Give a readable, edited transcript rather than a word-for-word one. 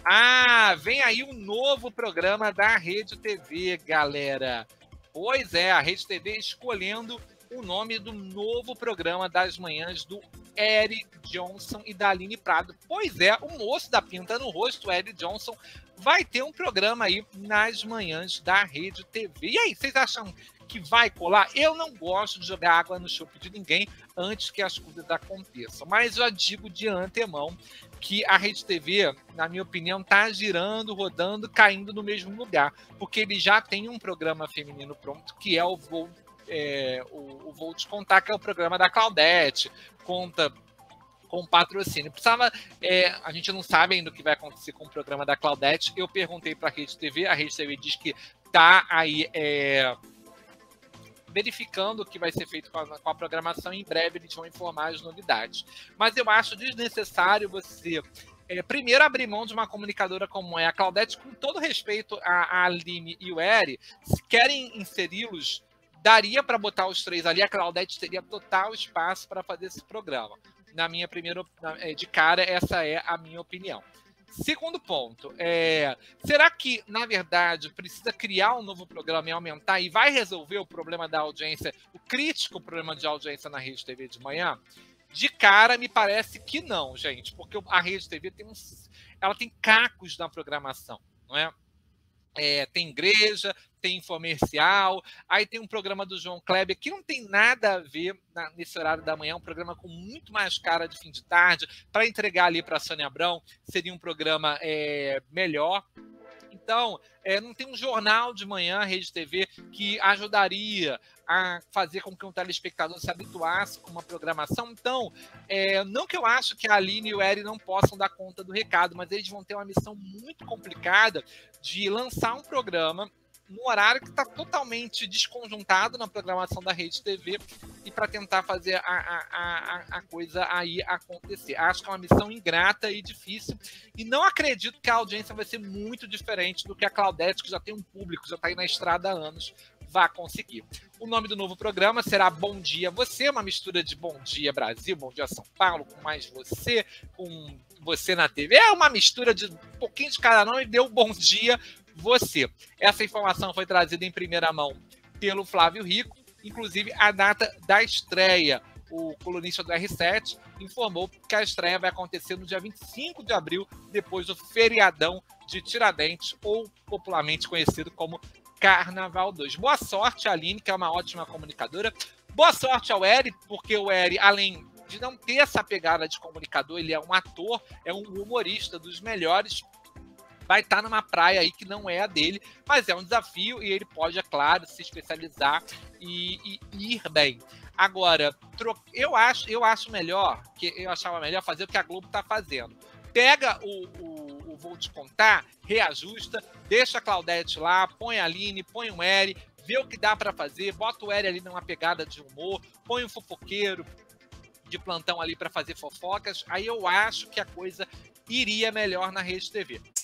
Ah, vem aí um novo programa da Rede TV, galera. Pois é, a Rede TV escolhendo o nome do novo programa das manhãs do Eric Johnson e da Aline Prado. Pois é, o moço da pinta no rosto, o Eric Johnson, vai ter um programa aí nas manhãs da Rede TV. E aí, vocês acham que vai colar? Eu não gosto de jogar água no chope de ninguém antes que as coisas aconteçam, mas eu digo de antemão que a Rede TV, na minha opinião, está girando, rodando, caindo no mesmo lugar, porque ele já tem um programa feminino pronto, que é o Vou Te Contar, que é o programa da Claudete, conta com patrocínio. A gente não sabe ainda o que vai acontecer com o programa da Claudete. Eu perguntei para a Rede TV diz que está aí verificando o que vai ser feito com a programação. Em breve eles vão informar as novidades. Mas eu acho desnecessário você primeiro abrir mão de uma comunicadora como é a Claudete, com todo respeito à Aline e o Eri. Se querem inseri-los, daria para botar os três ali, a Claudete teria total espaço para fazer esse programa. Na minha primeira, de cara, essa é a minha opinião. Segundo ponto, será que, na verdade, precisa criar um novo programa e aumentar e vai resolver o problema da audiência, o crítico problema de audiência na Rede TV de manhã? De cara, me parece que não, gente, porque a Rede TV ela tem cacos na programação, não é? Tem igreja, tem infomercial, aí tem um programa do João Kleber que não tem nada a ver nesse horário da manhã, um programa com muito mais cara de fim de tarde, para entregar ali para a Sônia Abrão, seria um programa melhor. Então, não tem um jornal de manhã, Rede TV, que ajudaria a fazer com que um telespectador se habituasse com uma programação. Então, não que eu acho que a Aline e o Eri não possam dar conta do recado, mas eles vão ter uma missão muito complicada de lançar um programa num horário que está totalmente desconjuntado na programação da Rede TV e para tentar fazer a coisa aí acontecer. Acho que é uma missão ingrata e difícil e não acredito que a audiência vai ser muito diferente do que a Claudete, que já tem um público, já está aí na estrada há anos, vai conseguir. O nome do novo programa será Bom Dia Você, uma mistura de Bom Dia Brasil, Bom Dia São Paulo, com mais você, com você na TV. É uma mistura de um pouquinho de cada nome e deu Bom Dia Você. Essa informação foi trazida em primeira mão pelo Flávio Rico, inclusive a data da estreia. O colunista do R7 informou que a estreia vai acontecer no dia 25 de abril, depois do feriadão de Tiradentes, ou popularmente conhecido como Carnaval 2. Boa sorte, Aline, que é uma ótima comunicadora. Boa sorte ao Eri, porque o Eri, além de não ter essa pegada de comunicador, ele é um ator, é um humorista dos melhores. Vai estar numa praia aí que não é a dele, mas é um desafio e ele pode, é claro, se especializar e ir bem. Agora, eu achava melhor fazer o que a Globo está fazendo. Pega o Vou Te Contar, reajusta, deixa a Claudete lá, põe a Aline, põe o Eri, vê o que dá para fazer, bota o Eri ali numa pegada de humor, põe um fofoqueiro de plantão ali para fazer fofocas, aí eu acho que a coisa iria melhor na Rede TV.